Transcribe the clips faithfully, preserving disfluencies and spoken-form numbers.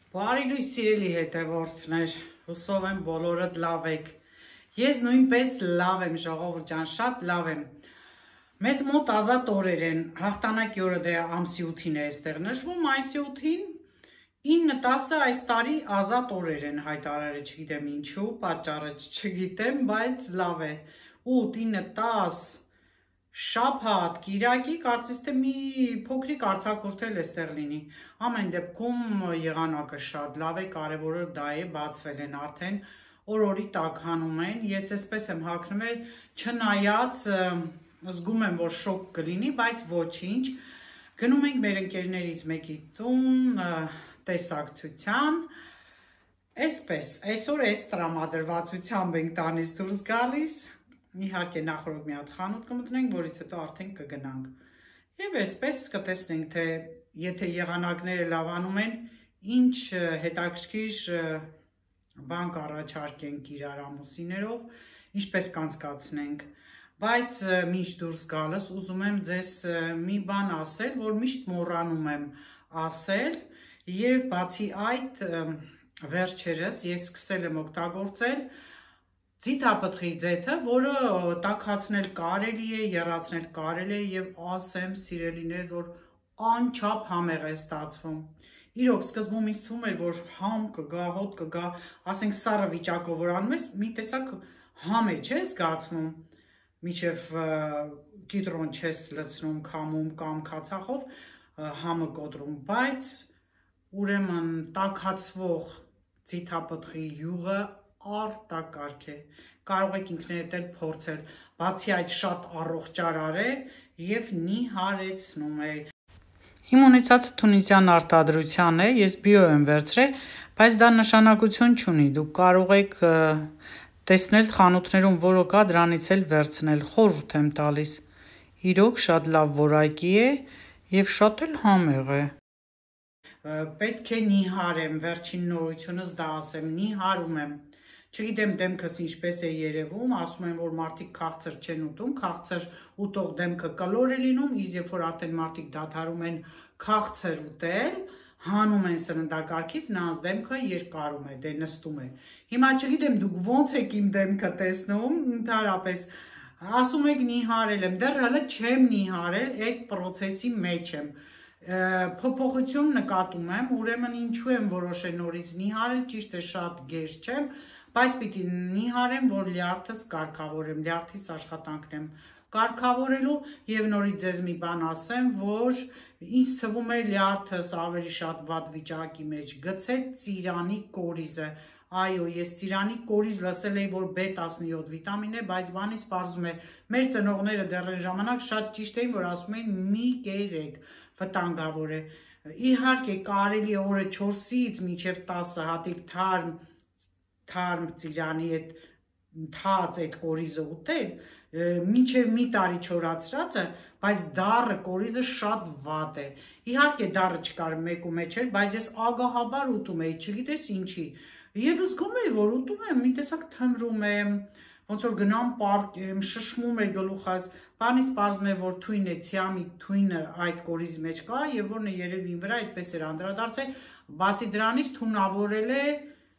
Բարի լույս սիրելի հետևորդներ, հուսով եմ բոլորդ լավ եք։ Ես նույնպես լավ եմ, ժողովուրդ ջան, շատ լավ եմ։ Մեզ մոտ ազատ օրեր են, հաղթանակի օրը դե ամսի ութին է այստեղ նշվում, այսի ութին ինը տասը այս տարի ազատ օրեր են հայտարարել, չգիտեմ ինչու, պատճառը չգիտեմ, բայց լավ է։ ութ, ինը, տասը շաբաթ, կիրակի, կարծես թե մի փոքրիկ արձակուրդ էլ էստեղ լինի։ Ամեն դեպքում եղանակը շատ լավ է, կարևորը դա է, բացվել են արդեն, օր-օրի տակ հանում են, ես այսպես եմ հագնվել, չնայած զգում եմ, որ շոկ կլինի, բայց ոչինչ, գնում ենք մեր ընկերներից մեկի տուն, տեսակցության, այսպես, այսօր այս տրամադրվածությամբ ենք տանից դուրս գալիս, իհարկե նախորդ մի հատ խանութ կմտնենք, որից հետո արդեն կգնանք։ Եվ այսպես կտեսնենք, թե եթե եղանակները լավանում են, ինչ հետաքրքիր բան կառաջարկենք իրար ամուսիններով, ինչպես կանցկացնենք։ Բայց մինչ դուրս գալս ուզում եմ ձեզ մի բան ասել, որ միշտ մոռանում եմ ասել, եւ բացի այդ վերջերս ես սկսել եմ օգտագործել ձիթապտղի ձեթը, որը տաքացնել կարելի է, եռացնել կարելի է եւ ասեմ սիրելիներս, որ անչափ համեղ է ստացվում։ Իրոք սկզբում ինձ թվում էր, որ համ կգա, հոտ կգա, ասենք սառը վիճակով որ անում ես, մի տեսակ համ է, չէ՞ զգացվում, մինչև կիտրոն չես լցնում, քամում կամ քացախով համը կոտրում, բայց ուրեմն տաքացվող ձիթապտղի յուղը արտակարգ է, կարող եք ինքներդ էլ փորձել, բացի այդ շատ առողջարար է եւ նիհարեցնում է։ Իմ ունեցածը թունիսյան արտադրության է, ես բիո եմ վերցրել, բայց դա նշանակություն չունի, դուք կարող եք տեսնել խանութներում, որը կա, դրանից էլ վերցնել, խորհուրդ եմ տալիս։ Իրոք շատ լավ որակի է եւ շատ էլ համեղ է։ Պետք է նիհարեմ, վերջին նորությունս դա ասեմ, նիհարում եմ։ Չգիտեմ դեմքս ինչպես է երևում, ասում են, որ մարդիկ քաղցր չեն ուտում, քաղցր ուտող դեմքը կլոր է լինում, իսկ երբ որ արդեն մարդիկ դադարում են քաղցր ուտել, հանում են սննդակարգից, նրանց դեմքը երկարում է, դե նստում է։ Հիմա չգիտեմ դուք ոնց եք իմ դեմքը տեսնում, ընդհանրապես ասում եք նիհարել եմ, դեռ հələ չեմ նիհարել, այդ process-ի մեջ եմ։ Փոփոխություն նկատում եմ, ուրեմն ինչու եմ որոշել նորից նիհարել, ճիշտ է շատ գեր չեմ, բայց պիտի նիհարեմ, որ լյարդս կարգավորեմ, լյարդիս աշխատանքն եմ կարգավորելու եւ նորից ձեզ մի բան ասեմ, որ ինձ թվում է լյարդս ավելի շատ վատ վիճակի մեջ գցեք ծիրանի կորիզը։ Այո, ես ծիրանի կորիզ լսել էի, որ B տասնյոթ վիտամին է, բայց բանից պարզում է, մեր ծնողները դեռ այն ժամանակ շատ ճիշտ էին, որ ասում էին մի կերեք, վտանգավոր է։ Իհարկե կարելի է օրը չորսից մինչև տասը հատիկ թարմ թարմ ծիրանի այդ թաց այդ կորիզը ուտել, մինչև մի տարի չորացրածը, բայց դառը կորիզը շատ վատ է։ Իհարկե դառը չկար մեկու մեջ էր, բայց ես ագահաբար ուտում էի, չգիտես ինչի։ Եվ զգում էի, որ ուտում եմ, մի տեսակ թմրում եմ, ոնց որ գնամ պարկեմ, շշմում է գլուխս, բանից պարզում է, որ թույն է, ցիամի թույնը այդ կորիզի մեջ կա, եւ որն է երևին վրա այդպես էր անդրադարձել, բացի դրանից թունավորել է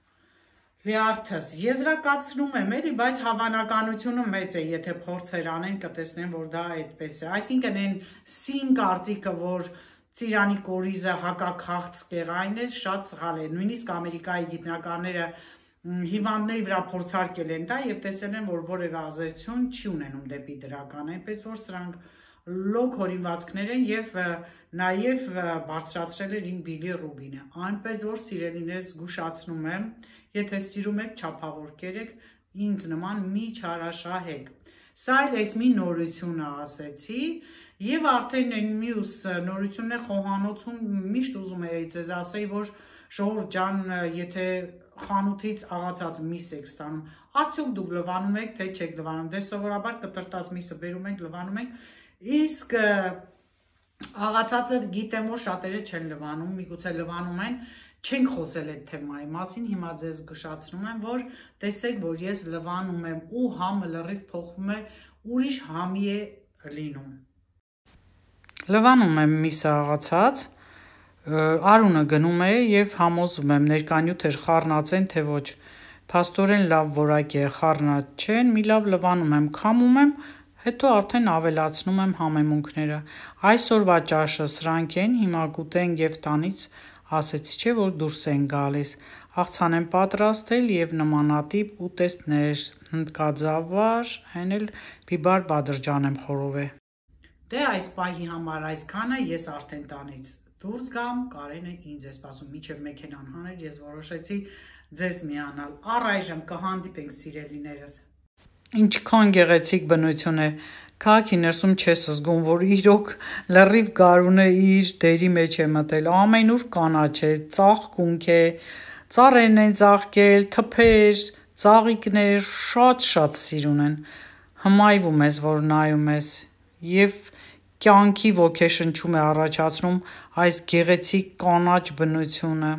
լյարդս, եզրակացնում եմ էլի, բայց հավանականությունը մեծ է, եթե փորձեր անեն, կտեսնեն, որ դա այդպես է։ Այսինքն այն սին կարծիքը, որ ծիրանի կորիզը հակաքաղցկեղ այն է, շատ սխալ է։ Նույնիսկ Ամերիկայի գիտնականները հիվանդների վրա փորձարկել են դա եւ տեսել են, որ որևէ ազդեցություն չի ունենում դեպի դրական, այնպես որ սրանք լոկ հորինվածքներ են եւ նաեւ բարձրացրել են իմ բիլիռուբինը։ Այնպես որ սիրելիներս զգուշացնում եմ, եթե սիրում եք չափավոր կերեք, ինձ նման մի չարաշահեք։ Սա էլ էս մի նորությունը ասեցի եւ արդեն այն մյուս նորությունն է խոհանոցում միշտ ուզում էի ձեզ ասեի, որ ժողովուրդ ջան, եթե խանութից աղացած միս եք ստանում, արդյոք դուք լվանում եք, թե չեք լվանում, դե սովորաբար կտրտած միսը բերում ենք, լվանում ենք, իսկ աղացածը գիտեմ, որ շատերը չեն լվանում, միգուցե լվանում են, չենք խոսել այդ թեմայի մասին, հիմա ձեզ զգուշացնում եմ, որ տեսեք, որ ես լվանում եմ ու համը լրիվ փոխվում է, ուրիշ համի է լինում։ Լվանում եմ միսը աղացած, Արունը գնում է եւ համոզվում եմ ներկանյութեր խառնած են թե ոչ։ Փաստորեն լավ որակ է, խառնած չեն, մի լավ լվանում եմ, քամում եմ, հետո արդեն ավելացնում եմ համեմունքները։ Այսօրվա ճաշը սրանք են, հիմա կուտենք եւ տանից ասեցի չէ որ դուրս են գալիս։ Աղցան եմ պատրաստել եւ նմանատիպ ուտեստներ, հնդկաձավար, այն էլ բիբար բադրջան եմ խորովե։ Դե այս պահի համար այսքանը, ես արդեն տանից դուրս գամ, Կարենը ինձ է սպասում, մինչև մեքենան հաներ, ես որոշեցի ձեզ միանալ։ Առայժմ կհանդիպենք սիրելիներս։ Ինչքան գեղեցիկ բնություն է, քաղաքի ներսում չես զգում, որ իրոք լրիվ գարունը իր դերի մեջ է մտել, ամենուր կանաչ է, ծաղկունք է, ծառերն են ծաղկել, թփեր, ծաղիկներ, շատ-շատ սիրուն են, հմայվում ես, որ նայում ես, և կյանքի ոգեշնչում է առաջացնում այս գեղեցիկ կանաչ բնությունը։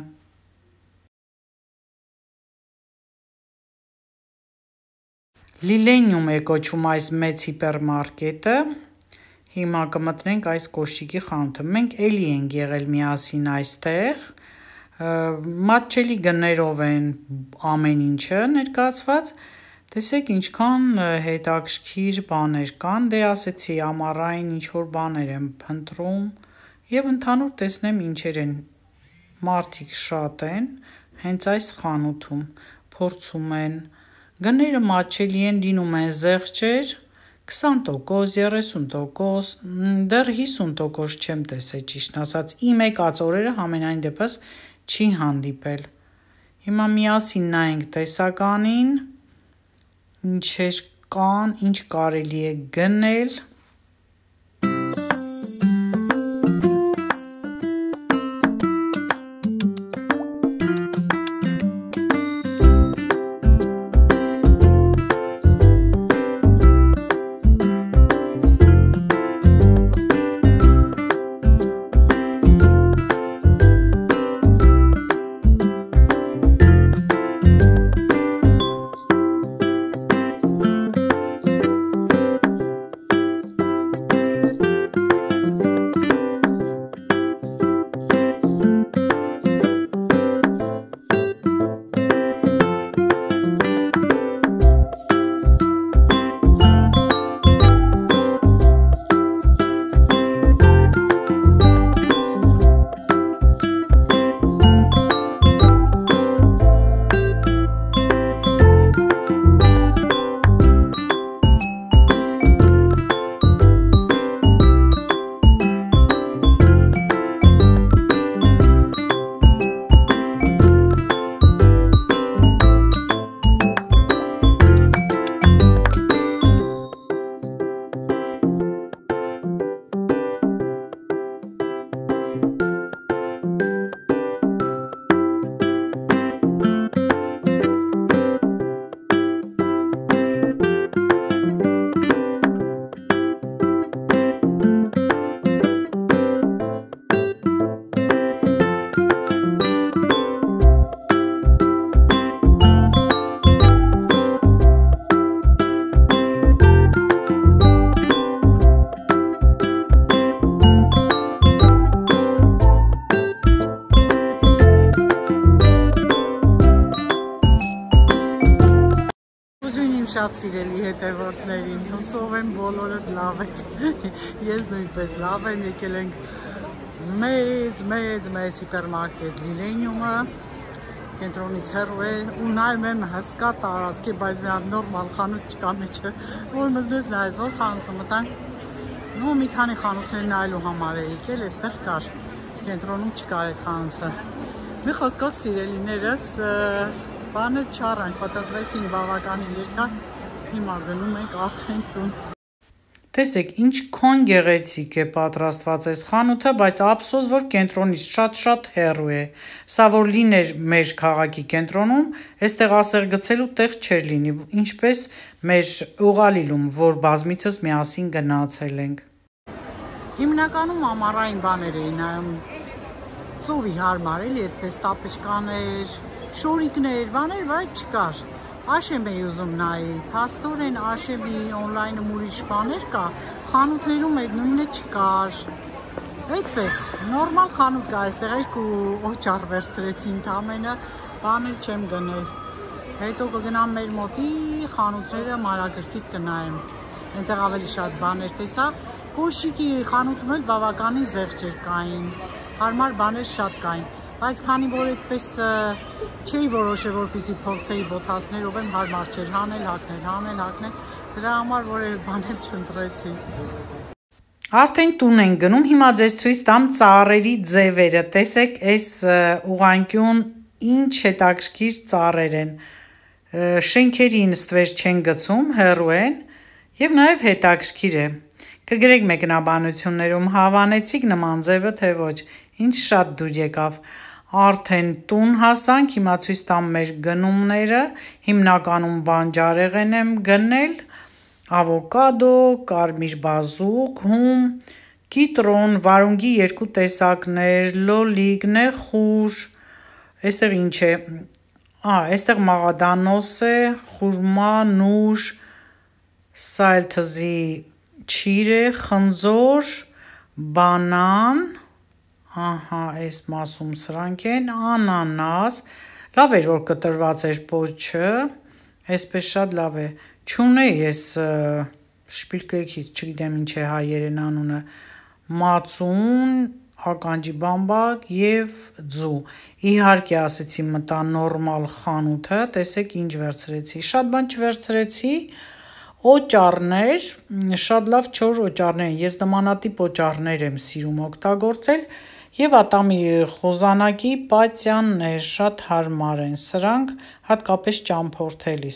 Լիլենիում է կոչվում այս մեծ հիպերմարկետը, հիմա կմտնենք այս կոշիկի խանութը, մենք էլի ենք եղել միասին այստեղ, մատչելի գներով են ամեն ինչը ներկայացված, տեսեք ինչքան հետաքրքիր բաներ կան, դե ասեցի ամառային ինչ-որ բաներ եմ փնտրում և ընդհանուր տեսնեմ ինչեր են, մարդիկ շատ են, հենց այս խանութում փորձում են, գները մատչելի են, լինում են զեղչեր, քսան տոկոս, երեսուն տոկոս, դեռ հիսուն տոկոս չեմ տեսել ճիշտն ասած, իմ եկած օրերը համենայն դեպս չի հանդիպել։ Հիմա միասին նայենք տեսականին, ինչեր կան, ինչ կարելի է գնել։ Շատ սիրելի հետևորդներին, հուսով եմ բոլորդ լավ եք, ես նույնպես լավ եմ, եկել ենք մեծ, մեծ, մեծ հիպերմարկետ Լիլենիումը, կենտրոնից հեռու է ու նայում եմ հսկա տարածք է, բայց մի հատ նորմալ խանութ չկա մեջը, որ մտնես նայես, որ խանութը մտանք, ու մի քանի խանութներ նայելու համար է եկել, այստեղ կար, կենտրոնում չկար այդ խանութը։ Մի խոսքով սիրելիներս բաներ չառանք, պատտվեցին բավականին երկար, հիմա գնում ենք արդեն տուն։ Տեսեք, ինչքան գեղեցիկ է պատրաստված այս խանութը, բայց ափսոս, որ կենտրոնից շատ-շատ հեռու է։ Սա որ լիներ մեր քաղաքի կենտրոնում, այստեղ ասեղ գցելու տեղ չէր լինի, ինչպես մեր Ուղալիլում, որ բազմիցս միասին գնացել ենք։ Հիմնականում ամառային բաներ էին նայում, ծովի հարմար էլի, այդպես տապեչկաներ, շորիկներ, բաներ, բայց չկար։ Աշեմ էի ուզում նայի, փաստորեն Աշեմի օնլայնում ուրիշ բաներ կա, խանութներում այդ նույնը չկար։ Այդպես, նորմալ խանութ կա այստեղ, երկու օճառ վերցրեցի ընդամենը, բան էլ չեմ գնել։ Հետո կգնամ մեր մոտի խանութները մանրակրկիտ կնայեմ։ Այնտեղ ավելի շատ բաներ տեսա, կոշիկի խանութում էլ բավականին զեղչեր կային, հարմար բաներ շատ կային, բայց քանի որ այդպես չէի որոշել, որ պիտի փորձեի բոթասներով եմ, հարմար չէր հանել, հագնել, հանել, հագնել, դրա համար որևէ բան էլ չընտրեցի։ Արդեն տուն են գնում, հիմա ձեզ ցույց տամ ծառերի ձևերը, տեսեք այս ուղղանկյուն ինչ հետաքրքիր ծառեր են, շենքերի ինձ թվեր չեն գցում, հեռու են և նաև հետաքրքիր է, կգրեք մեկնաբանություններում հավանեցիք նման ձևը թե ոչ, ինչ շատ դուր եկավ, արդեն տուն հասանք, հիմա ցույց տամ մեր գնումները, հիմնականում բանջարեղեն եմ գնել, ավոկադո, կարմիր բազուկ, հում, կիտրոն, վարունգի երկու տեսակներ, լոլիկ, նեխուր, այստեղ ինչ է, այստեղ մաղադանոս է, խուրմա, նուշ, սա էլ թզի չիր է, խնձոր, բանան, ահա, այս մասում սրանք են, անանաս, լավ էր, որ կտրված էր պոչը, այսպես շատ լավ է, չունեի ես շպիլկեքից, չգիտեմ ինչ է հայերեն անունը, մածուն, ականջի բամբակ և ձու, իհարկե ասեցի մտա նորմալ խանութը, տեսեք ինչ վերցրեցի, շատ բան չվերցրեցի, օճառներ, շատ լավ չոր օճառներ են, ես նմանատիպ օճառներ եմ սիրում օգտագործել և ատամի խոզանակի պատյաններ, շատ հարմար են սրանք, հատկապես ճամփորդելիս։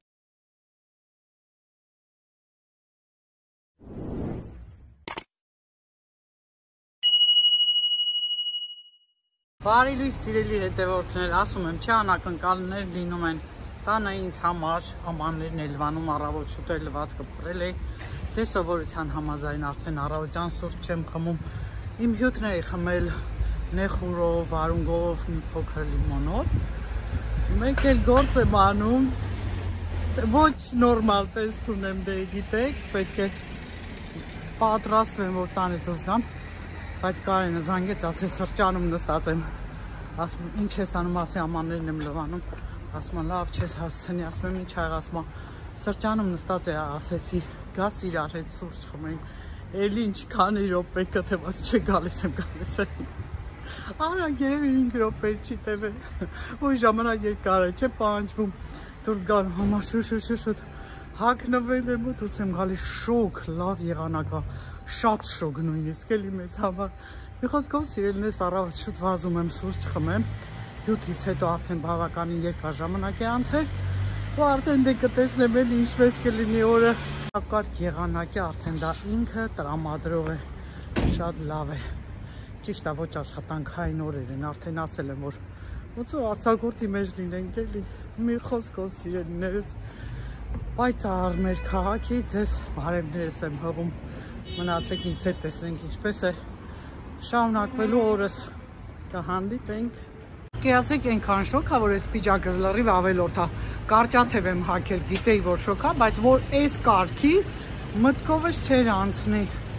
Բարի լույս սիրելի հետևորդներ, ասում եմ, չէ անակնկալներ լինում են, տանը ինձ համար ամաններն էլ վանում առավոտ շուտ էր լվացքը պրել է, դե սովորության համաձայն արդեն առավոտյան սուրճ չեմ խմում, իմ հյութն էի խմել նեխուրով, վարունգով, մի փոքր լիմոնով, մեկ էլ գործ եմ անում, ոչ նորմալ տեսք ունեմ դե գիտեք, պետք է պատրաստվեմ, որ տանից դուրս գամ, բայց Կարենը զանգեց, ասես սրճանում նստած եմ, ասում ինչ ես անում, ասի ամաններն եմ լվանում, ասում լավ չես հասցնի, ասում եմ ինչ աղ, ասում սրճանում նստած է, ասեցի գաս իրար հետ սուրճ խմենք, էլ ինչ քանի րոպե կթեմ, ասի չէ գալիս եմ, գալիս եմ, արանք երևի հինգ րոպե չի տևել, ու ժամանակ երկար է, չէ պահանջվում, դուրս գալու համար շուշ-շուշ-շուտ, հագնվել եմ ու դուրս եմ գալիս շոկ, լավ եղանակա, շատ շոկ նույնիսկ էլի մեզ համար, մի խոսքով սիրելիներս առավոտ շուտ վազում եմ սուրճ խմեմ, հյութից հետո արդեն բավականին երկար ժամանակ է անցել, ու արդեն դե կտեսնեմ էլի ինչպես կլինի օրը, կարգ եղանակի արդեն դա ինքը տրամադրող է, շատ լավ է, ճիշտ է ոչ աշխատանքային օրեր են, արդեն ասել եմ, որ ոնց որ արձակուրդի մեջ լինենք էլի, մի խոսքով սիրելիներս, պայծառ մեր քաղաքի ձեզ բարևներս եմ հղում, մնացեք ինձ հետ տեսնենք ինչպես է շարունակվելու օրս կհանդիպենք։ Կերացեք այնքան շոկ է, որ այս պիջակը լրիվ ավելորդ է, կարճաթև եմ հագել, գիտեի որ շոկ է, բայց որ այս կարգի մտքովս չէր անցնի։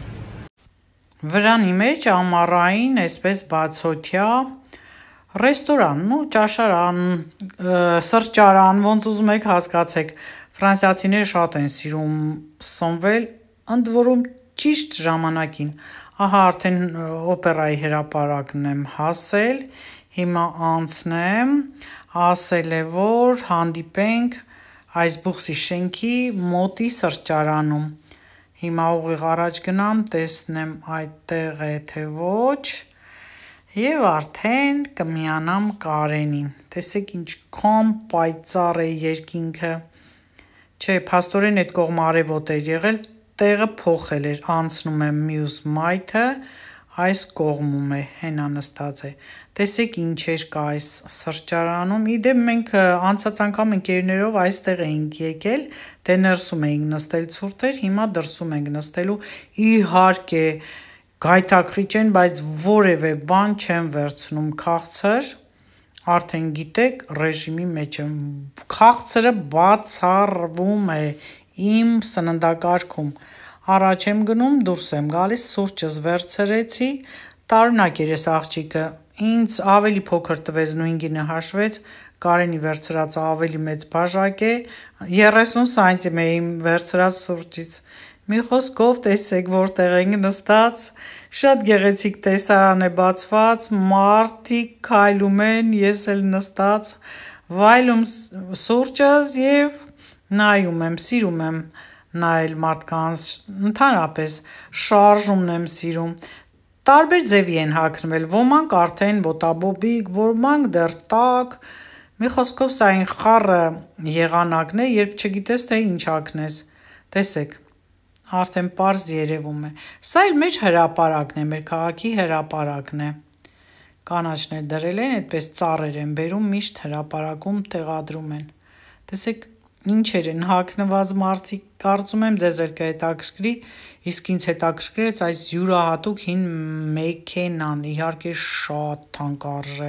Վրանի մեջ ամառային, այսպես բացօթյա ռեստորան, ու ճաշարան, սրճարան, ոնց ուզում եք հասկացեք, ֆրանսիացիները շատ են սիրում սնվել, ընդ որում ճիշտ ժամանակին, ահա արդեն օպերայի հրապարակն եմ հասել, հիմա անցնեմ, ասել է, որ հանդիպենք այս բուխսի շենքի մոտի սրճարանում, հիմա ուղիղ առաջ գնամ, տեսնեմ այդտեղ է թե ոչ, և արդեն կմիանամ Կարենին, տեսեք ինչքան պայծառ է երկինքը, չէ, փաստորեն այդ կողմը արևոտ էր եղել, տեղը փոխել էր, անցնում եմ մյուս մայթը, այս կողմում է, հենա նստած է, տեսեք ինչեր կա այս սրճարանում, իդեպ մենք անցած անգամ ընկերներով այստեղ էինք եկել, դե ներսում էինք նստել ցուրտ էր, հիմա դրսում ենք նստելու, իհարկե գայթակղիչ են, բայց որևէ բան չեմ վերցնում քաղցր, արդեն գիտեք ռեժիմի մեջ եմ, քաղցրը բացառվում է իմ սննդակարգում, առաջ եմ գնում, դուրս եմ գալիս, սուրճս վերցրեցի, տարօրինակ էր այս աղջիկը, ինձ ավելի փոքր տվեց նույն գինը հաշվեց, Կարենի վերցրածը ավելի մեծ բաժակ է, երեսուն սանտիմ է իմ վերցրած սուրճից, մի խոսքով տեսեք որտեղ ենք նստած, շատ գեղեցիկ տեսարան է բացված, մարդիկ քայլում են, ես էլ նստած, վայելում սուրճս և նայում եմ, սիրում եմ նայել մարդկանց, ընդհանրապես շարժումն եմ սիրում, տարբեր ձևի են հագնվել, ոմանք արդեն ոտաբոբիկ, ոմանք դեռ տաք, մի խոսքով սա այն խառը եղանակն է, երբ չգիտես թե ինչ հագնես, տեսեք, արդեն պարզ երևում է, սա էլ մեր հրապարակն է, մեր քաղաքի հրապարակն է, կանաչն էլ դրել են, այդպես ծառեր են բերում, միշտ հրապարակում տեղադրում են, տեսեք, ինչեր են հագնված մարդիկ, կարծում եմ ձեզ էլ կհետաքրքրի, իսկ ինձ հետաքրքրեց այս յուրահատուկ հին մեքենան, իհարկե շատ թանկարժե։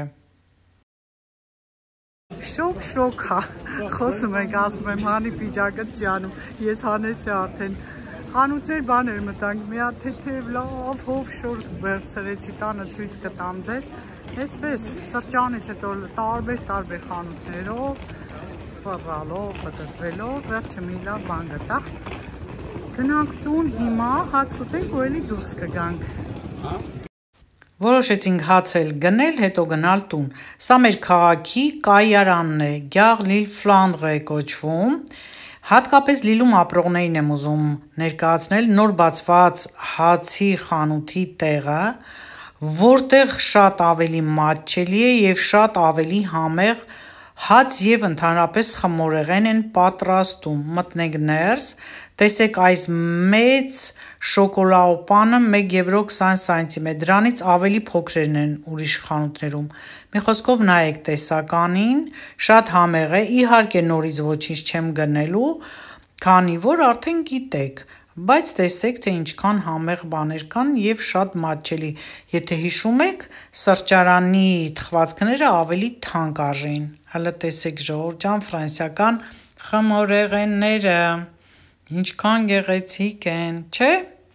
Շոկ շոկ հա, խոսում ենք, ասում եմ հանի պիջակըտ ջանում, ես հանեցի արդեն, խանութներ բաներ մտանք, մի հատ թեթև լավ հով շոր վերցրեցի տանը ցույց կտամ ձեզ, այսպես սրճանից հետո տարբեր տարբեր խանութներով, ֆռալով, պտտվելով, վերջը մի լավ բան գտա, գնանք տուն հիմա, հաց կուտենք ու էլի դուրս կգանք։ Որոշեցինք հաց էլ գնել, հետո գնալ տուն, սա մեր քաղաքի կայարանն է, Գյաղ Լիլ Ֆլանդրը է կոչվում, հատկապես Լիլում ապրողներին եմ ուզում ներկայացնել նոր բացված հացի խանութի տեղը, որտեղ շատ ավելի մատչելի է և շատ ավելի համեղ հաց և ընդհանրապես խմորեղեն են պատրաստում, մտնեք ներս, տեսեք այս մեծ շոկոլաուպանը մեկ եվրո քսան սանտիմ է, դրանից ավելի փոքրերն են ուրիշ խանութներում, մի խոսքով նայեք տեսականին, շատ համեղ է, իհարկե նորից ոչինչ չեմ գնելու, քանի որ արդեն գիտեք, բայց տեսեք թե ինչքան համեղ բաներ կան և շատ մատչելի, եթե հիշում եք, սրճարանի թխվածքները ավելի թանկ արժեին, հələ տեսեք ժողովուրդ ջան ֆրանսիական խմորեղենները, ինչքան գեղեցիկ են, չէ՞,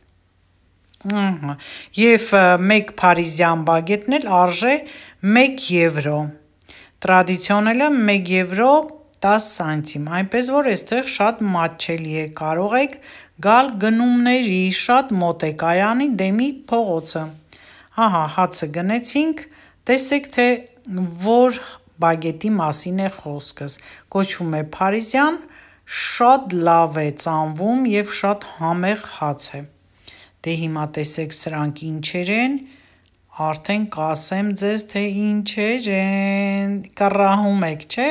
և մեկ փարիզյան բագետն էլ արժե մեկ եվրո, տրադիցիոնելը մեկ եվրո տասը սանտիմ, այնպես որ այստեղ շատ մատչելի է, կարող եք գալ գնումների, շատ մոտ է կայարանի դեմի փողոցը, ահա հացը գնեցինք, տեսեք թե որ բագետի մասին է խոսքս, կոչվում է փարիզյան, շատ լավ է ծանվում և շատ համեղ հաց է, դե հիմա տեսեք սրանք ինչեր են, արդեն կասեմ ձեզ թե ինչեր են, կռահում եք չէ,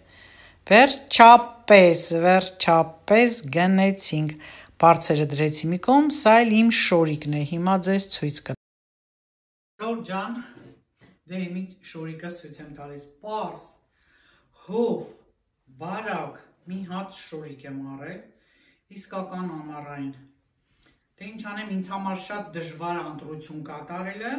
վերջապես, վերջապես գնեցինք, բարձերը դրեցի մի կողմ, սա էլ իմ շորիկն է, հիմա ձեզ ցույց կտամ, Ժողովուրդ ջան, դե իմ շորիկս ցույց եմ տալիս, պարզ, հով, բարակ, մի հատ շորիկ եմ առել, իսկական ամառային, դե ինչ անեմ, ինձ համար շատ դժվար է ընտրություն կատարելը,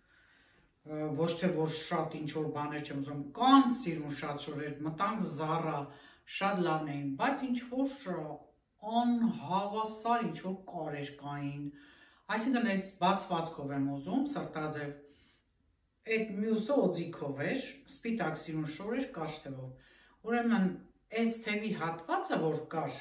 ոչ թե որ շատ ինչ-որ բաներ չեմ ուզում, կան սիրուն շատ շորեր, մտանք Զարա, շատ լավն էին, բայց ինչ-որ անհավասար ինչ-որ կարեր կային, այսինքն այս բացվածքով եմ ուզում, սրտաձև, այդ մյուսը օձիքով էր, սպիտակ սիրուն շորեր կաշ թևով, ուրեմն այս թևի հատվածը որ կար,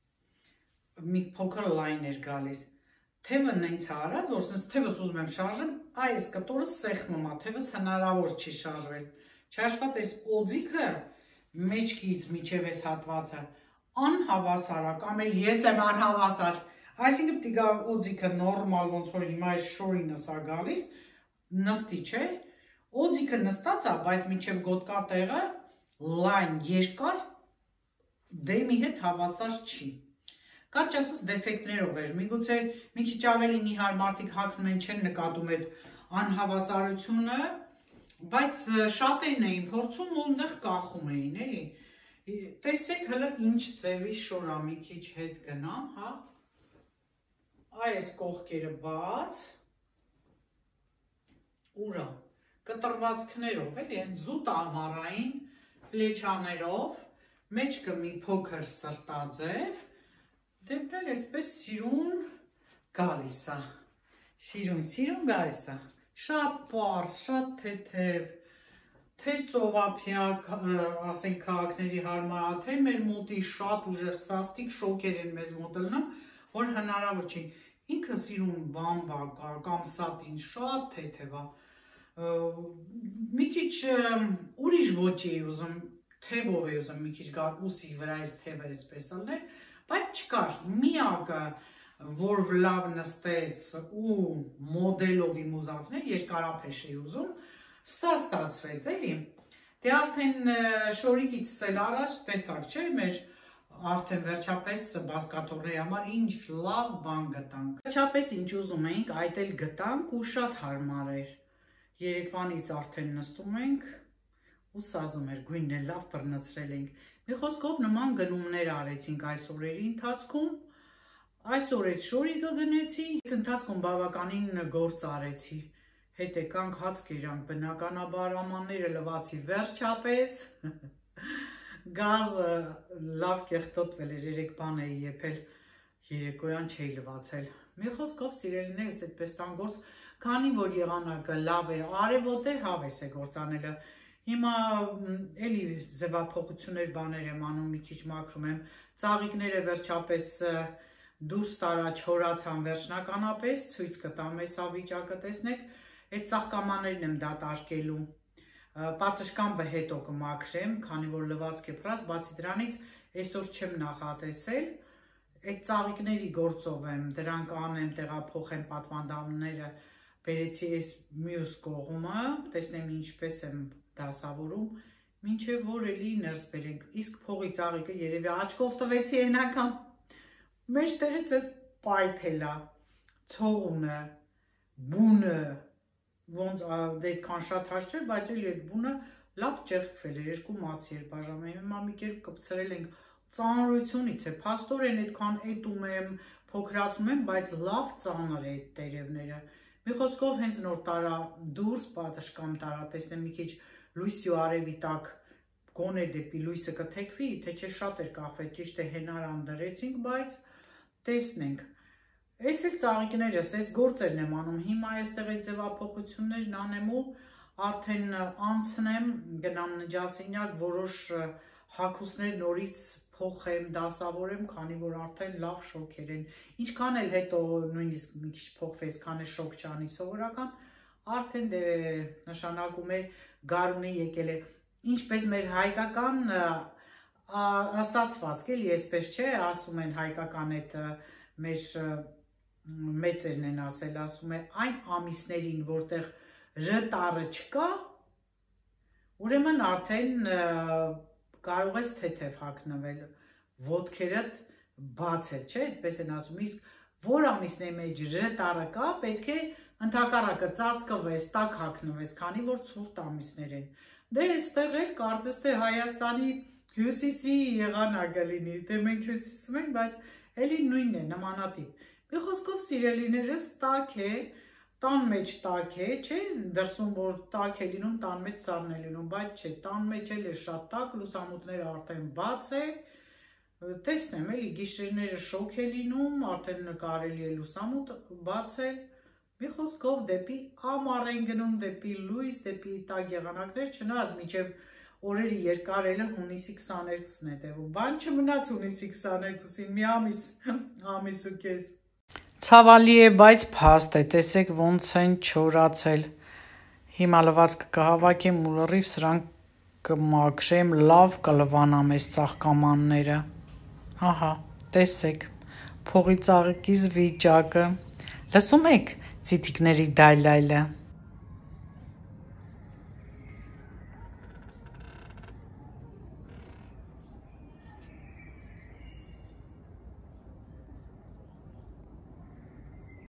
մի փոքր լայն էր գալիս, թևը նենց արած, որ սենց թևս ուզում եմ շարժեմ, այս կտորը սեղմում է, թևս հնարավոր չի շարժվել, չհաշված այս օձիքը մեջքից միջև այս հատվածը, անհավասար է, կամ էլ ես եմ անհավասար, այսինքն պիտի գա օձիքը նորմալ, ոնց որ հիմա այս շորինս է գալիս, նստի չէ, օձիքը նստած է, բայց միջև գոտկա տեղը լայն երկար, դեմի հետ հավասար չի, կարճ ասած դեֆեկտներով էր, միգուցե մի քիչ ավելի նիհար մարդիկ հագնում են չեն նկատում այդ անհավասարությունը, բայց շատերն էին փորձում ու այնտեղ կախում էին, էլի, տեսեք հələ ինչ ձևի շորա մի քիչ հետ գնամ, հա, այս կողքերը բաց, ուրա, կտրվածքներով, էլի, այն զուտ ամառային պլեչաներով, մեջքը մի փոքր սրտաձև, դեպն էլ այսպես սիրուն գալիս է։ Սիրուն, սիրուն գալիս է։ Շատ պարզ, շատ թեթև, թե ծովափյա, ասենք քաղաքների հարմար, թե մեր մոտի շատ ուժեղ սաստիկ շոկեր են մեզ մոտ ելնում, որ հնարավոր չի։ Ինքը սիրուն բամբա կա, կամ սատին, շատ թեթև է։ Մի քիչ ուրիշ ոճի էի ուզում, թևով էի ուզում մի քիչ գալ ուսի վրայից թևը այսպես ալներ, բայց չկար, միակը, որ լավ նստեց ու մոդելով իմ ուզածներ, երկարափեշ էի ուզում, սա ստացվեց, էլի։ Դե արդեն շորիկից էլ առաջ տեսակ չէ, մեր արդեն վերջապես բազկաթոռների համար ինչ լավ բան գտանք։ Վերջապես ինչ ուզում էինք, այդ էլ գտանք ու շատ հարմար էր։ Երեկվանից արդեն նստում ենք ու սազում էր, գույնն էլ լավ բռնցրել ենք։ Մի խոսքով նման գնումներ արեցինք այս օրերի ընթացքում։ Այսօր այդ շորիկը գնեցի, այս ընթացքում բավականին գործ արեցի։ Հետ եկանք հաց կերանք, բնականաբար ամանները լվացի վերջապես։ Գազը լավ կեղտոտվել էր, երեք բան էի եփել, երեկոյան չէի լվացել։ Մի խոսքով սիրելիներս այդպես տան գործ, քանի որ եղանակը լավ է, արևոտ է, հավես է գործանելը։ Հիմա էլի ձևափոխություններ բաներ եմ անում, մի քիչ մաքրում եմ, ծաղիկները վերջապես դուրս տարա չորացան վերջնականապես, ցույց կտամ այս ավիճակը տեսնեք, այդ ծաղկամաներն եմ դատարկելու, պատշկամբը հետո կմաքրեմ, քանի որ լվացք է պրած, բացի դրանից այսօր չեմ նախատեսել, այդ ծաղիկների գործով եմ, դրանք անեմ, տեղափոխեմ պատվանդանները, բերեցի այս մյուս կողմը, տեսնեմ ինչպես եմ դասավորում, մինչև որ էլի ներս բերենք, իսկ փողի ծաղիկը երևի աչքով տվեցի այն անգամ, մեջտեղից այս պայթելա, ցողունը, բունը, ոնց դետքան շատ հաշ չէր, բայց էլի այդ բունը լավ ճեղքվել էր, երկու մասի էր բաժանում, հիմա մի կերպ կպցրել ենք, ծանրությունից է, փաստորեն այդքան էտում եմ, փոքրացնում եմ, բայց լավ ծանր է այդ տերևները։ Մի խոսքով հենց նոր տարա դուրս, պատշկամ տարա, տեսնեմ մի քիչ լույսի ու արևի տակ գոնե դեպի լույսը կթեքվի, թե չէ շատ էր կախվել, ճիշտ է հենարան դրեցինք, բայց տեսնենք։ Այս էլ ծաղիկներս, այս գործերն եմ անում, հիմա այստեղ այդ ձևափոխություններն անեմ ու արդեն անցնեմ, գնամ նջասենյակ, որոշ հագուստներ նորից փոխեմ, դասավորեմ, քանի որ արդեն լավ շոկեր են։ Ինչքան էլ հետո նույնիսկ մի քիչ փոխվեց, քան է շոկ չանի սովորական, արդեն դե նշանակում է գարունը եկել է։ Ինչպես մեր հայկական ասացվածք էլի, այսպես չէ, ասում են հայկական այդ մեր մեծերն են ասել, ասում է այն ամիսներին, որտեղ ռտարը չկա, ուրեմն արդեն կարող ես թեթև հագնվել, ոտքերդ բացել, չէ, այդպես են ասում, իսկ որ ամիսների մեջ ռտարը կա, պետք է ընդհակառակը ծածկվես, տաք հագնվես, քանի որ ցուրտ ամիսներ են։ Դե այստեղ էլ կարծես թե Հայաստանի հյուսիսի եղանակը լինի, դե մենք հյուսիսում ենք, բայց էլի նույնն է, նմանատիպ։ Մի խոսքով սիրելիներս տաք է, տան մեջ տաք է, չէ, դրսում որ տաք է լինում, տան մեջ սառն է լինում, բայց չէ, տան մեջ էլ է շատ տաք, լուսամուտները արդեն բաց է, տեսնեմ էլի, գիշերները շոկ է լինում, արդեն կարելի է լուսամուտ բացել, մի խոսքով դեպի ամառ են գնում, դեպի լույս, դեպի տաք եղանակներ, չնայած մինչև օրերի երկարելը հունիսի քսաներկուսն է տևում, բան չմնաց հունիսի քսաներկուսին, մի ամիս, ամիս ու կես։ Ցավալի է, բայց փաստ է, տեսեք ոնց են չորացել, հիմա լվացքը կհավաքեմ ու լրիվ սրանք կմաքրեմ, լավ կլվանամ այս ծաղկամանները, ահա, տեսեք, փողի ծաղիկիս վիճակը, լսում եք ծիթիկների դայլայլը։